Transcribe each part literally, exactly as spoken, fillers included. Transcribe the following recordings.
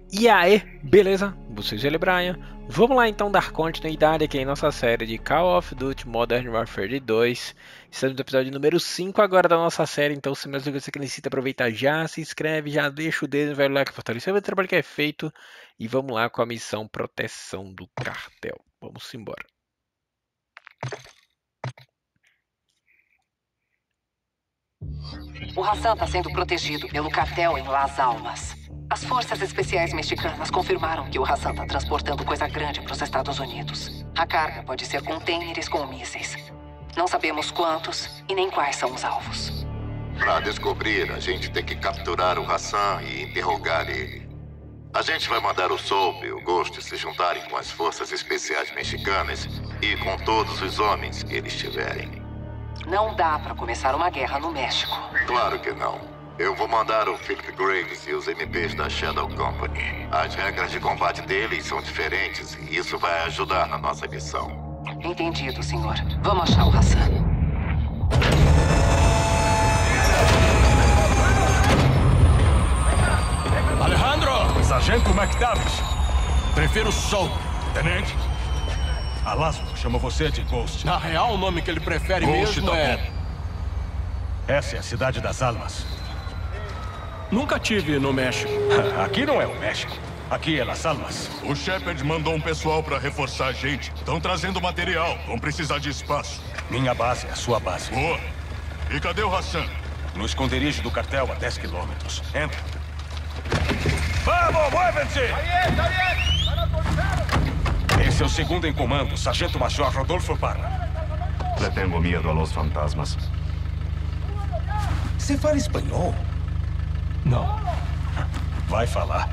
E aí, beleza? Vocês ele Brian. Vamos lá então dar continuidade aqui em nossa série de Call of Duty Modern Warfare dois. Estamos no episódio número cinco agora da nossa série, então se mais você que necessita aproveitar, já se inscreve, já deixa o dedo no velho like para fortalecer o trabalho que é feito. E vamos lá com a missão Proteção do Cartel. Vamos embora. O Hassan está sendo protegido pelo cartel em Las Almas. As forças especiais mexicanas confirmaram que o Hassan está transportando coisa grande para os Estados Unidos. A carga pode ser contêineres com mísseis. Não sabemos quantos e nem quais são os alvos. Para descobrir, a gente tem que capturar o Hassan e interrogar ele. A gente vai mandar o Soap e o Ghost se juntarem com as forças especiais mexicanas e com todos os homens que eles tiverem. Não dá para começar uma guerra no México. Claro que não. Eu vou mandar o Philip Graves e os M Ps da Shadow Company. As regras de combate deles são diferentes e isso vai ajudar na nossa missão. Entendido, senhor. Vamos achar o Hassan. Alejandro! Sargento McTavish. Prefiro Soap, tenente. Alasmo chama você de Ghost. Na real, o nome que ele prefere Ghost mesmo tá é... bom. Essa é a cidade das almas. Nunca tive no México. Aqui não é o México. Aqui é Las Almas. O Shepard mandou um pessoal pra reforçar a gente. Estão trazendo material. Vão precisar de espaço. Minha base é a sua base. Boa. E cadê o Hassan? No esconderijo do cartel a dez quilômetros. Entra. Vamos, muévense! Esse é o segundo em comando, Sargento Major Rodolfo Parra. Le tengo miedo a los fantasmas. Você fala espanhol? Não. Vai falar.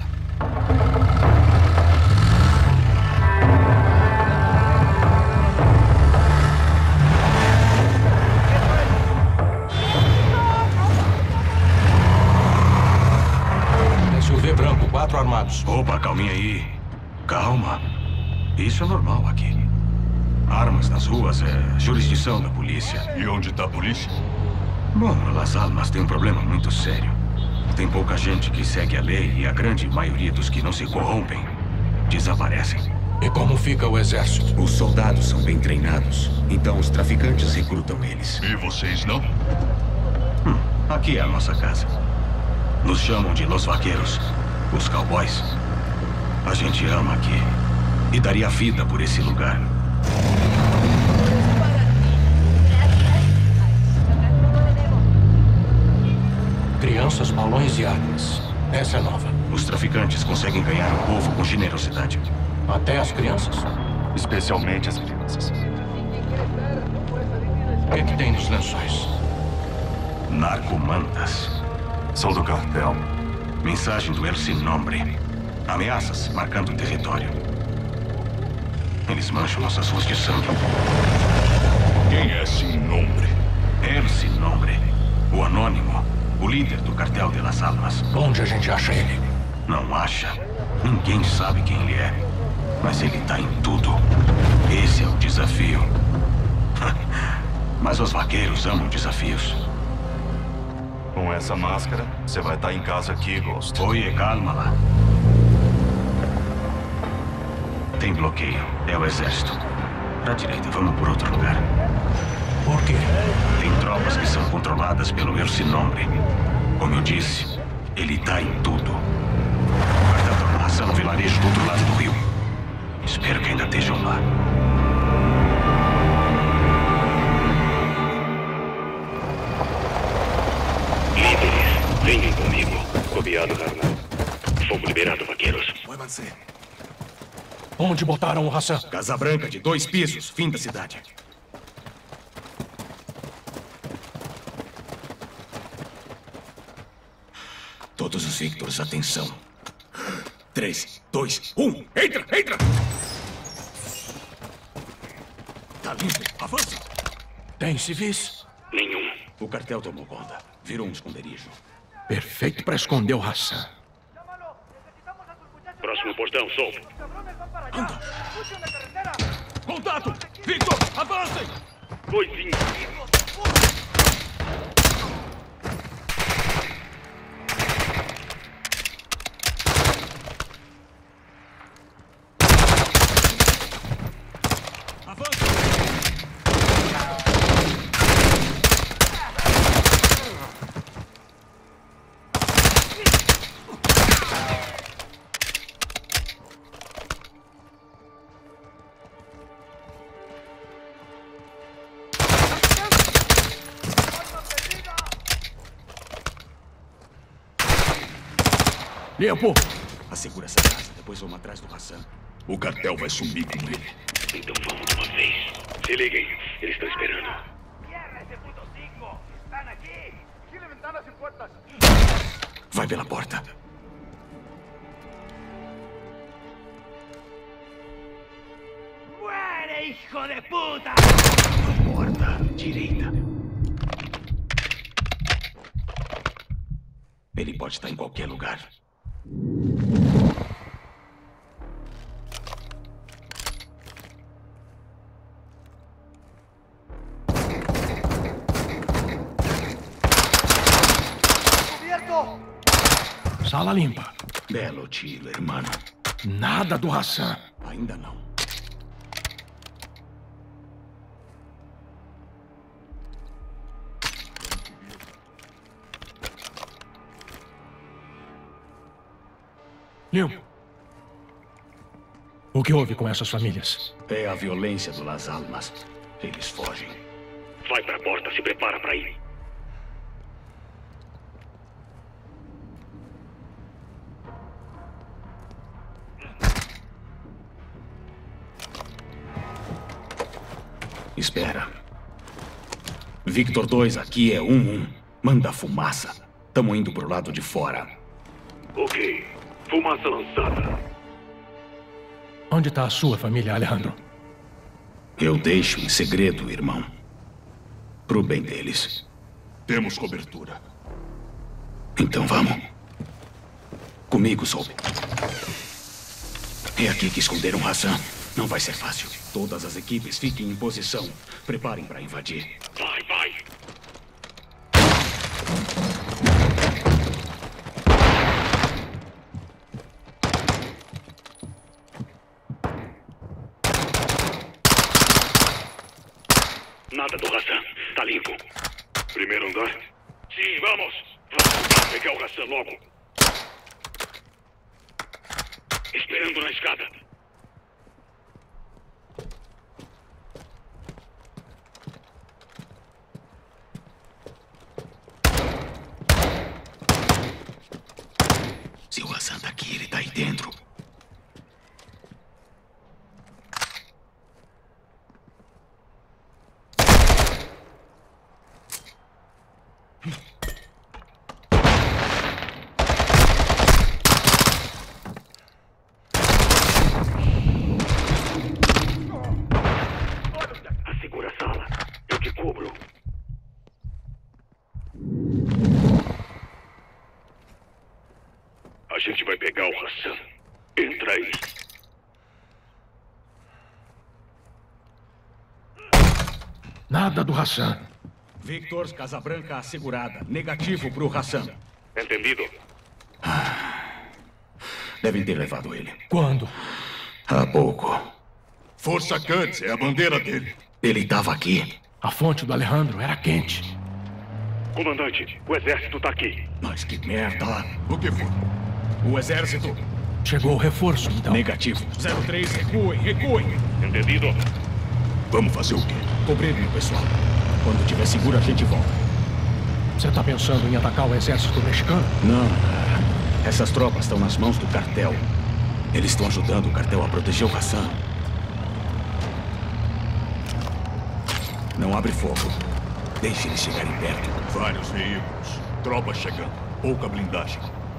S U V branco, quatro armados. Opa, calminha aí. Calma. Isso é normal aqui. Armas nas ruas é jurisdição da polícia. E onde tá a polícia? Bom, Las Almas tem um problema muito sério. Tem pouca gente que segue a lei e a grande maioria dos que não se corrompem desaparecem. E como fica o exército? Os soldados são bem treinados, então os traficantes recrutam eles. E vocês não? Hum, aqui é a nossa casa. Nos chamam de Los Vaqueiros, os cowboys. A gente ama aqui e daria vida por esse lugar. Crianças, balões e armas. Essa é nova. Os traficantes conseguem ganhar o povo com generosidade. Até as crianças. Especialmente as crianças. O que, que tem nos lençóis? Narcomantas. São do cartel. Mensagem do El Sin Nombre. Ameaças marcando o território. Eles mancham nossas ruas de sangue. Quem é Sin Nombre? El Sin Nombre. O anônimo. O líder do cartel de Las Almas. Onde a gente acha ele? Não acha. Ninguém sabe quem ele é. Mas ele tá em tudo. Esse é o desafio. Mas os vaqueiros amam desafios. Com essa máscara, você vai estar em casa aqui, Ghost. Oye, calma lá. Tem bloqueio. É o exército. Pra direita, vamos por outro lugar. Por quê? Tem tropas que são controladas pelo El Sin Nombre. Como eu disse, ele tá em tudo. O cartel tá com ração no vilarejo do outro lado do rio. Espero que ainda estejam lá. Líderes, venham comigo. Copiado, carnal. Fogo liberado, vaqueiros. Muévanse. Onde botaram o Hassan? Casa Branca de dois pisos, fim da cidade. Todos os Victors, atenção. Três, dois, um, entra, entra! Tá limpo, avança! Tem civis? Nenhum. O cartel tomou conta. Virou um esconderijo. Perfeito para esconder o Hassan. Próximo portão, Soap. Anda! Contato! Victor, avancem! Coisinha. Limpo! Assegura essa casa, depois vamos atrás do Hassan. O cartel vai sumir com ele. Então vamos de uma vez. Se liguem, eles estão esperando. Vai pela porta. ¡Muere, hijo de puta! Porta direita. Ele pode estar em qualquer lugar. Sala limpa. Belo tiro, hermano. Nada do Hassan. Ainda não. Limpo. O que houve com essas famílias? É a violência do Las Almas. Eles fogem. Vai pra porta, se prepara pra ir. Espera. Victor dois, aqui é um um. Manda fumaça. Tamo indo pro lado de fora. Ok. Fumaça lançada. Onde está a sua família, Alejandro? Eu deixo em segredo, irmão. Pro bem deles. Temos cobertura. Então vamos. Comigo, Soap. É aqui que esconderam Hassan. Não vai ser fácil. Todas as equipes fiquem em posição. Preparem para invadir. Vai, vai. Nada do Hassan. Tá limpo. Primeiro andar? Sim, vamos. Vamos pegar o Hassan logo. Esperando na escada. Se o Hassan tá aqui, ele tá aí dentro. Assegura a sala. Eu te cubro. A gente vai pegar o Hassan. Entra aí. Nada do Hassan. Victor, Casabranca assegurada. Negativo pro Hassan. Entendido? Devem ter levado ele. Quando? Há pouco. Força Quds é a bandeira dele. Ele estava aqui. A fonte do Alejandro era quente. Comandante, o exército tá aqui. Mas que merda. O que foi? O exército. Chegou o reforço, então. Negativo. zero três, recuem, recuem. Entendido? Vamos fazer o quê? Cobrir meu pessoal. Quando tiver seguro, a gente volta. Você tá pensando em atacar o exército mexicano? Não, cara. Essas tropas estão nas mãos do cartel. Eles estão ajudando o cartel a proteger o Hassan. Não abre fogo. Deixe eles chegarem perto. Vários veículos. Tropas chegando. Pouca blindagem.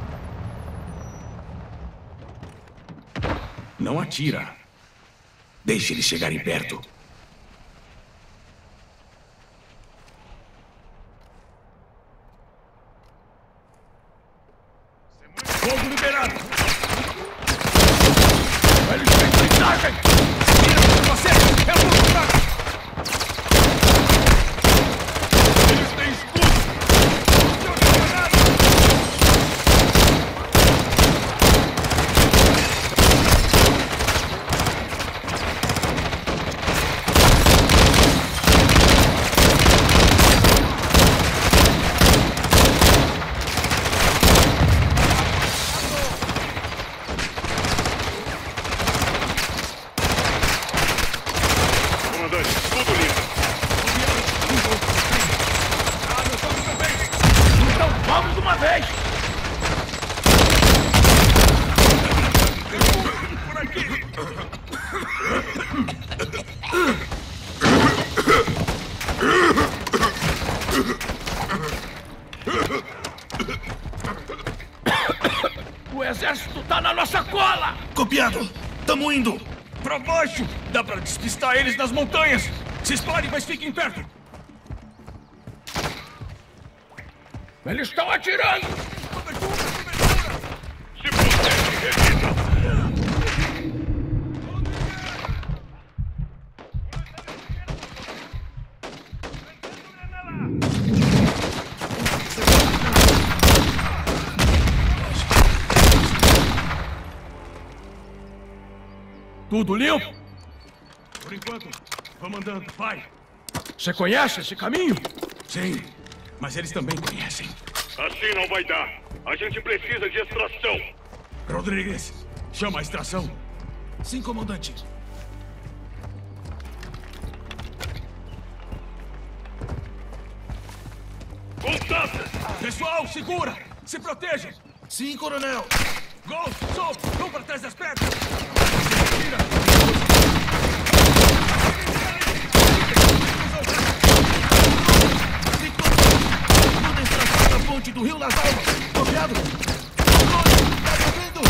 Não atira. Deixe eles chegarem perto. Fogo liberado! Eles têm blindagem! Mira por você! Eu vou lutar! Eles têm escudo! exército tá na nossa cola! Copiado! Tamo indo! Pra baixo! Dá pra despistar eles nas montanhas! Se explorem, mas fiquem perto! Eles estão atirando! Cobertura! Cobertura! Se protege, revida! Tudo limpo? Por enquanto, vamos andando, vai! Você conhece esse caminho? Sim, mas eles também conhecem. Assim não vai dar. A gente precisa de extração. Rodrigues, chama a extração. Sim, comandante. Contato! Pessoal, segura! Se proteja! Sim, coronel. Ghost, Soap, vão para trás das pedras! Tira! Manda a extração da ponte do Rio Las Almas. Copiado? Tá me ouvindo?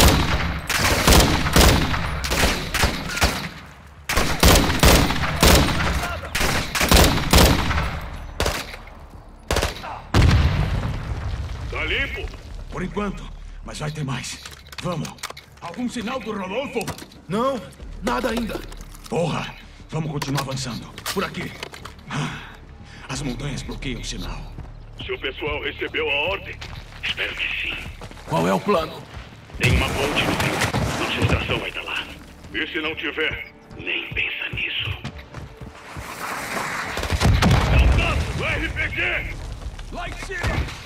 Tá limpo? Por enquanto, mas vai ter mais. Vamos. Algum sinal do Rodolfo? Não, nada ainda. Porra, vamos continuar avançando. Por aqui. Ah, as montanhas bloqueiam o sinal. Seu pessoal recebeu a ordem? Espero que sim. Qual é o plano? Tem uma ponte no rio. Nossa estação vai estar lá. E se não tiver? Nem pensa nisso. Contato! R P G! Lá em cima!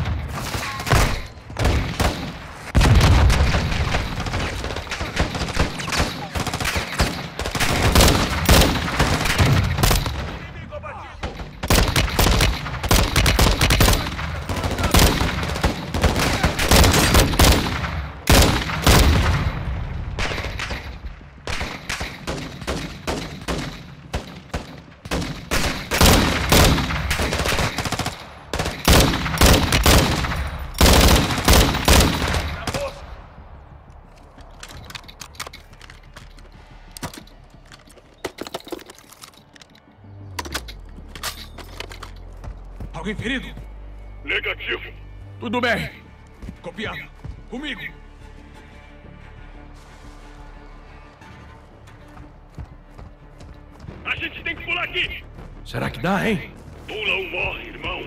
Alguém ferido? Negativo. Tudo bem. Copiado. Comigo. A gente tem que pular aqui. Será que dá, hein? Pula ou morre, irmão.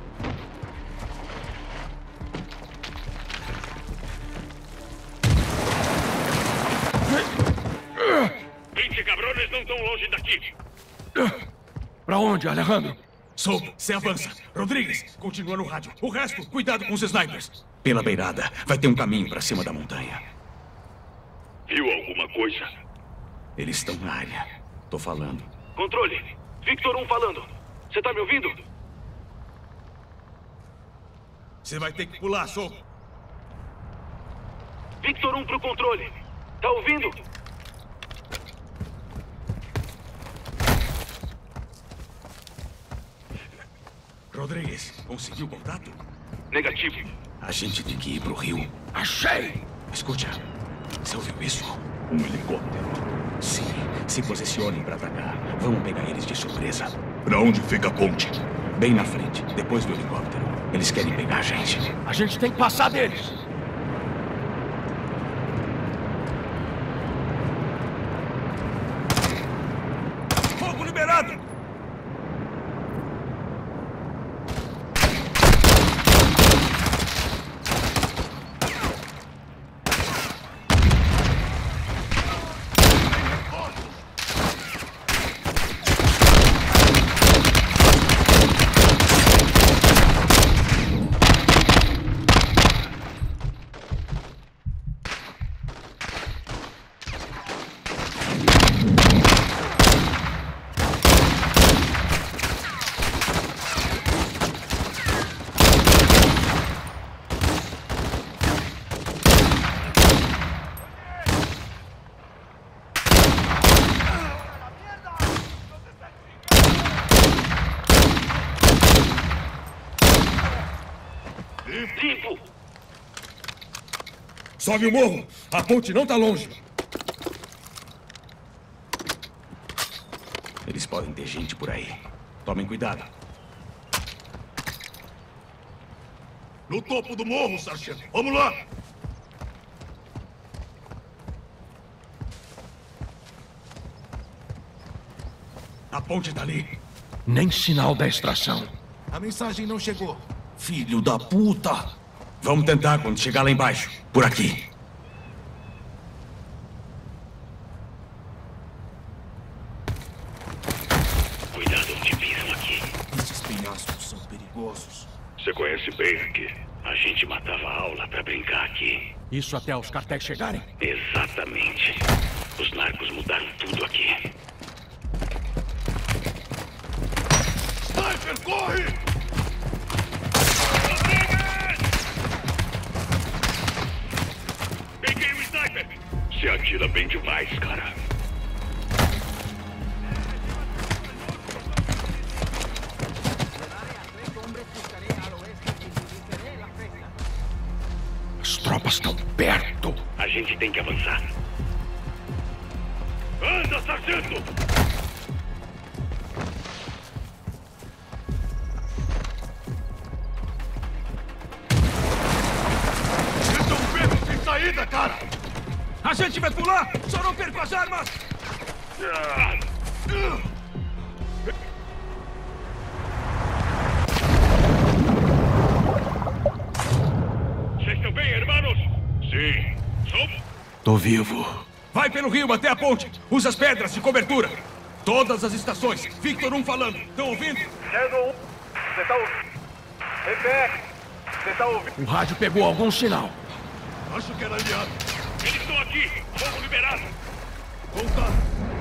Vinte cabrones não estão longe daqui. Pra onde, Alejandro? Soap, você avança. Rodrigues, continua no rádio. O resto, cuidado com os snipers. Pela beirada, vai ter um caminho pra cima da montanha. Viu alguma coisa? Eles estão na área. Tô falando. Controle. Victor um falando. Você tá me ouvindo? Você vai ter que pular, Soap. Victor um pro controle. Tá ouvindo? Rodrigues, conseguiu contato? Negativo. A gente tem que ir pro rio. Achei! Escute, você ouviu isso? Um helicóptero. Sim, se posicionem pra atacar. Vamos pegar eles de surpresa. Pra onde fica a ponte? Bem na frente, depois do helicóptero. Eles querem pegar a gente. A gente tem que passar deles. Fogo liberado! Limpo. Sobe o morro! A ponte não tá longe! Eles podem ter gente por aí. Tomem cuidado. No topo do morro, sargento. Vamos lá! A ponte tá ali. Nem sinal da extração. A mensagem não chegou. Filho da puta! Vamos tentar quando chegar lá embaixo. Por aqui. Cuidado onde pisam aqui. Esses penhascos são perigosos. Você conhece bem aqui. A gente matava aula pra brincar aqui. Isso até os cartéis chegarem? Exatamente. Os narcos mudaram tudo aqui. Sniper, corre! Peguei o sniper! Você atira bem demais, cara. As tropas estão perto. A gente tem que avançar. Anda, sargento! Saída, cara! A gente vai pular! Só não perco as armas! Vocês estão bem, irmãos? Sim. Sob? Tô vivo. Vai pelo rio até a ponte. Usa as pedras de cobertura. Todas as estações. Victor um falando. Estão ouvindo? Shadow um. Você tá ouvindo? Repete. Você tá ouvindo? O rádio pegou algum sinal. Acho que era aliado. Eles estão aqui! Fogo liberado! Voltar.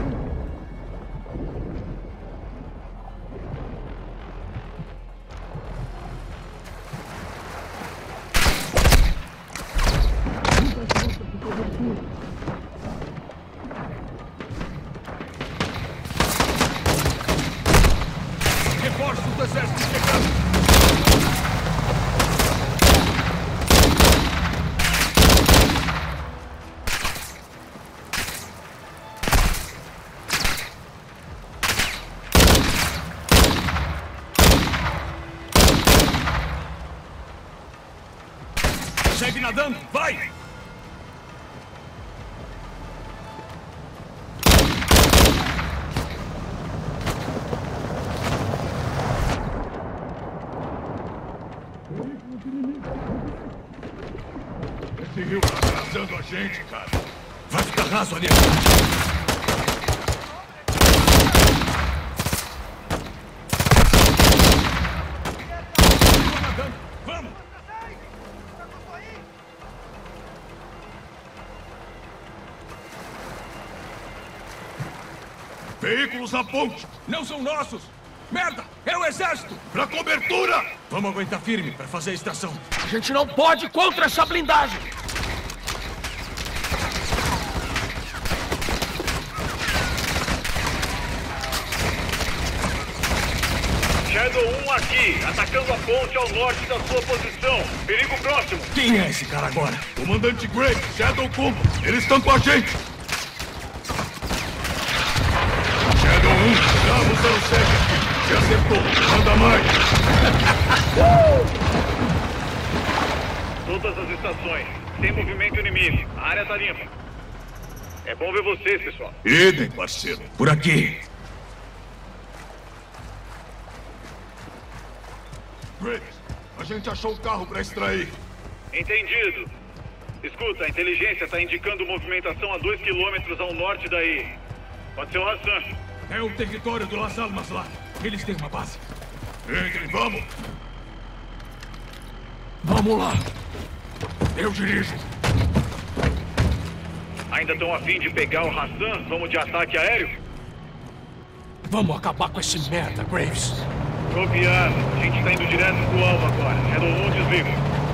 Reforços do exército chegando. Segue nadando, vai! Esse rio tá atrasando a gente, cara. Vai ficar raso ali adiante. Vamos! Veículos à ponte! Não são nossos! Merda! É o exército! Pra cobertura! Vamos aguentar firme para fazer a extração. A gente não pode ir contra essa blindagem! Shadow um aqui, atacando a ponte ao norte da sua posição. Perigo próximo. Quem é esse cara agora? Comandante Gray, Shadow Combo, eles estão com a gente! Shadow um, já usando segue aqui. Já acertou, manda mais! Todas as estações, sem movimento inimigo. A área tá limpa. É bom ver vocês, pessoal. Idem, parceiro. Por aqui. Gray, a gente achou o carro pra extrair. Entendido. Escuta, a inteligência tá indicando movimentação a dois quilômetros ao norte daí. Pode ser o Hassan. É o território do Las Almas lá. Eles têm uma base. Entrem, vamos! Vamos lá. Eu dirijo. Ainda estão a fim de pegar o Hassan? Vamos de ataque aéreo? Vamos acabar com esse merda, Graves. Copiado. A gente tá indo direto pro alvo agora. Shadow um, desliga.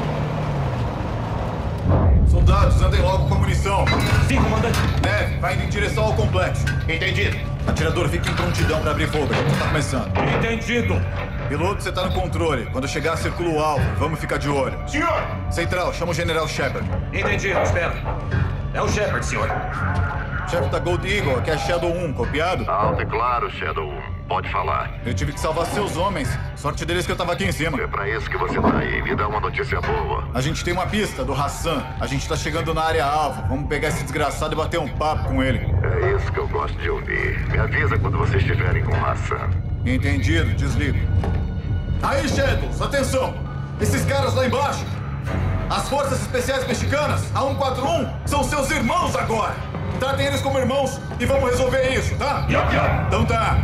Soldados, andem logo com a munição. Sim, comandante. Neve, vai indo em direção ao complexo. Entendido. Atirador, fique em prontidão para abrir fogo. Tá começando. Entendido. Piloto, você tá no controle. Quando chegar, circula o alvo. Vamos ficar de olho. Senhor! Central, chama o General Shepard. Entendido, espera. É o Shepard, senhor. Chefe da Gold Eagle, aqui é Shadow um, copiado? Alto e claro, Shadow um. Pode falar. Eu tive que salvar seus homens. Sorte deles que eu tava aqui em cima. É pra isso que você tá aí. Me dá uma notícia boa. A gente tem uma pista do Hassan. A gente tá chegando na área alvo. Vamos pegar esse desgraçado e bater um papo com ele. É isso que eu gosto de ouvir. Me avisa quando vocês estiverem com o Hassan. Entendido, desligo. Aí, Shadows, atenção! Esses caras lá embaixo, as Forças Especiais Mexicanas, a cento e quarenta e um, são seus irmãos agora! Tratem eles como irmãos e vamos resolver isso, tá? Yup, yup. Então tá.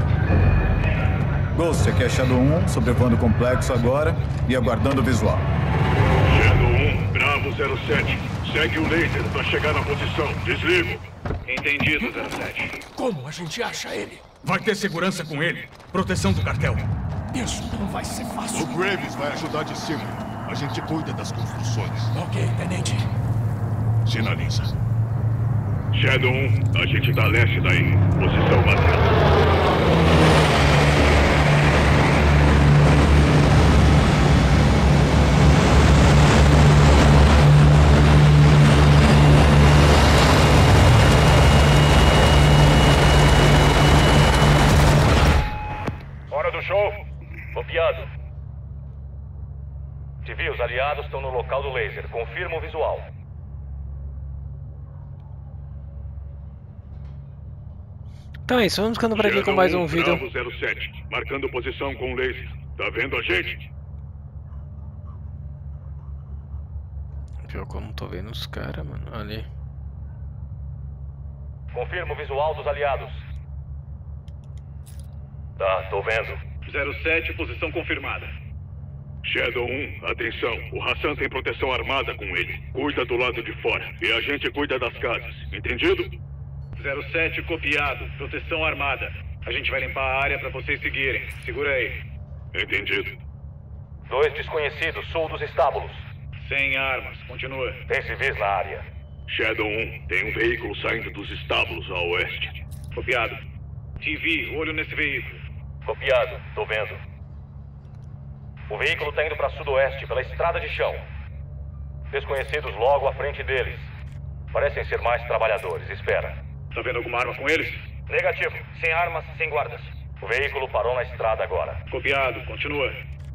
Ghost, aqui é Shadow um, sobrevoando o complexo agora e aguardando o visual. Shadow um, Bravo zero sete. Segue o laser pra chegar na posição. Desligo. Entendido, zero sete. Como a gente acha ele? Vai ter segurança com ele. Proteção do cartel. Isso não vai ser fácil. O Graves vai ajudar de cima. A gente cuida das construções. Ok, tenente. Sinaliza. Shadow um, a gente tá leste daí. Posição batendo. Hora do show. Copiado. T V, os aliados estão no local do laser. Confirma o visual. Então é isso, vamos ficando por aqui com mais um vídeo. Bravo zero sete, marcando posição com laser. Tá vendo a gente? Pior que eu não tô vendo os caras, mano. Ali. Confirma o visual dos aliados. Tá, tô vendo. zero sete, posição confirmada. Shadow um, atenção. O Hassan tem proteção armada com ele. Cuida do lado de fora. E a gente cuida das casas. Entendido? zero sete, copiado. Proteção armada. A gente vai limpar a área pra vocês seguirem. Segura aí. Entendido. Dois desconhecidos, sul dos estábulos. Sem armas. Continua. Tem civis na área. Shadow um, tem um veículo saindo dos estábulos a oeste. Copiado. T V, olho nesse veículo. Copiado, tô vendo. O veículo tá indo pra sudoeste, pela estrada de chão. Desconhecidos logo à frente deles. Parecem ser mais trabalhadores, espera. Tá vendo alguma arma com eles? Negativo, sem armas, sem guardas. O veículo parou na estrada agora. Copiado, continua.